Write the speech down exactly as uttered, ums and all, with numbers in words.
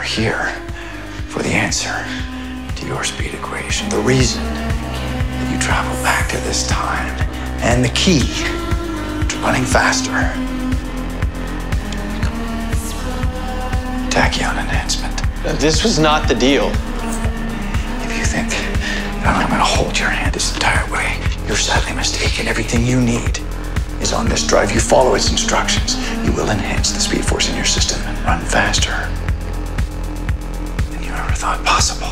here for the answer to your speed equation, the reason that you travel back to this time, and the key to running faster. Tachyon enhancement. This was not the deal. If you think that I'm gonna hold your hand this entire way, you're sadly mistaken. Everything you need is on this drive. You follow its instructions, you will enhance the speed force in your system and run faster than you ever thought possible.